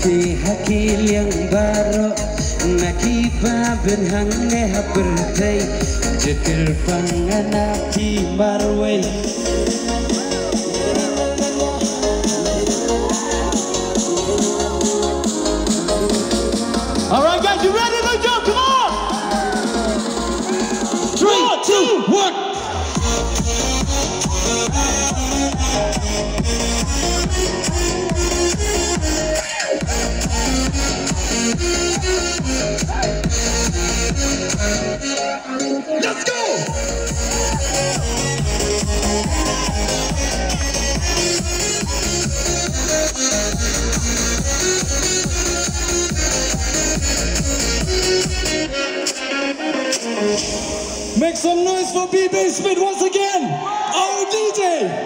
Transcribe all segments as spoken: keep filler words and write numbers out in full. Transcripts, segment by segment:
Ti hakil yang baru nakipa benhange hapertei jetil panganaki marway. All right, guys, you ready to go? Come on! Three, two, one. Let's go! Make some noise for B-Bay Smith once again, our D J.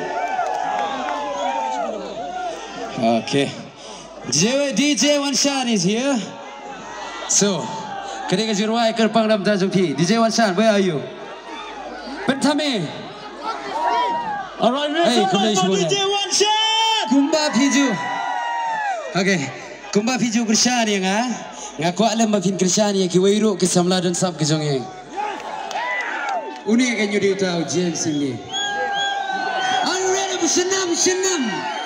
Okay, D J Wanshan is here. So, ketika juruai kerpang dalam tajuki, D J Wanshan, where are you? Bentame. Alright, Hey, let's kumba go for isbunya. D J Wanshan. Kumba Piju. Okay, Kumba Piju Krishani yang ah, ngaku alam makin Krishani yang kiwairu kesamla dan sab kejongeng. Uni akan nyuri tahu James ini. Are you ready? Bersenam, bersenam.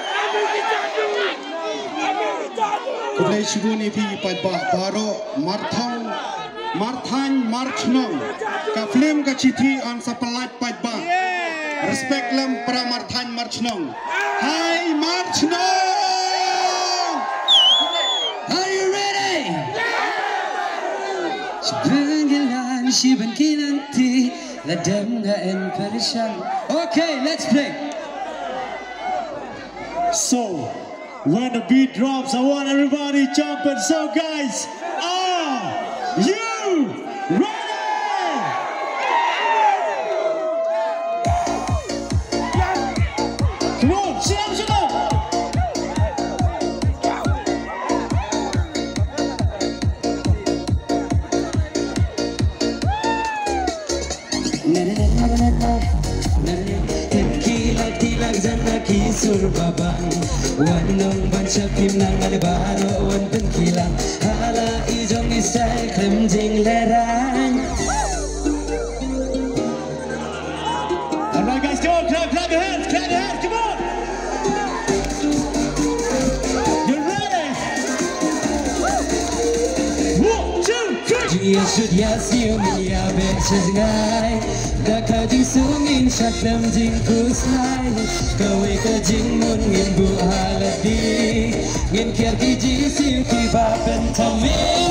Kulai shibuni pi pai ba baro marthang marthang marchnong ka film ka chithi an sapalat pai ba respect lam para marthang marchnong. Hai marchnong, Are you ready? Sebangkilan sibankilanti ladam ngaen perishan. Okay, let's play. So, when the beat drops, I want everybody jumping. So, guys, are you ready? Come on, sit up, sit up. Kilag-kilag zana kisur babang Wanong bansya kim nang alibaro Wan pengkilang hala ijong isay klemjing lerang. Alright, guys, come on, clap, clap your hands, clap your hands, come on. You ready? One, two, three. Dia sudia siu miya beches ngai Daka jing sungin syak klemjing kusnai Kawe ka jing mun ngin bu haladi Ngin kiar ki ji siu ki ba pentami.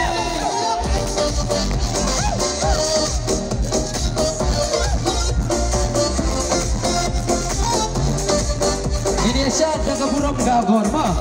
Ini asyad daga burung gabor ma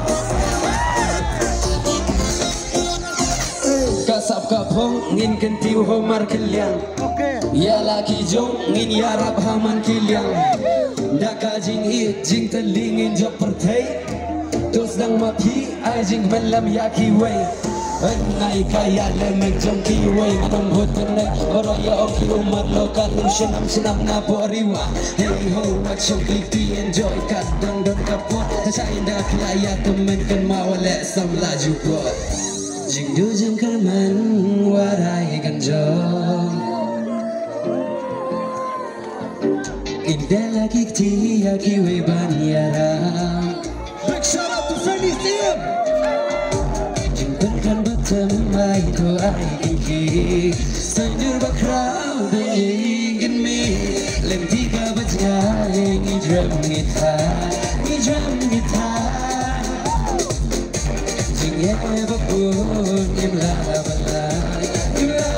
Kasap kapong ngin kentiu homar keliang Ya laki jong ngin yarap haman kiliang Daka jing hit jing telingin jok pertei Tos dang mapi ay jing malam ya kiway Enai kaya lemek jong kiway Manong hotenay oraya oki umar lokal Senam senam na boriwa Hey ho what you click to enjoy Kadang don kapot Tasain dah kelaya temen kan mawalek sam laju pot Jing du jing kerman warai ganjong Indah lagi ktia kiwe banyaram. Big shout out to Freddy Theum. Jingkan kan bertemai to ai iki Sanjur bakrau ingin mi Lem tiga bajai ngidram ngithai Ngidram ngithai Jing ye bakun imla balai Imla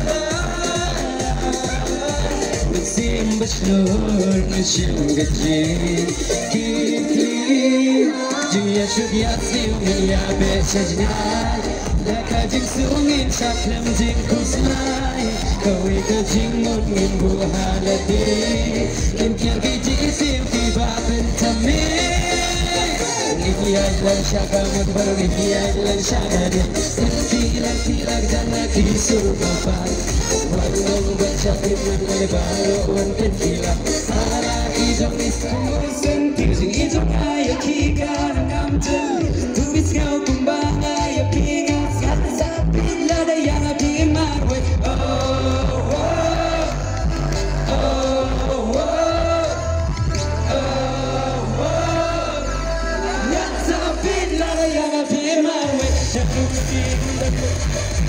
balai Besim basnur nishim gajin Kiki Jing ya syudia siu ya besajnai Daka jing sungin syaklam jing kusnai Kawi ke jing ngin bu haladi Kim kian ki ji siu ki ba pentami Ngiki ajlan syaka mudbar ngiki ajlan syakadi Tilag tilag dana kisur bapak Wanong baca firman malibaro wan kentila Ala ijong istang sentir jing ijong ayak hika Ngam jeli tumis ngau kumbang Thank you.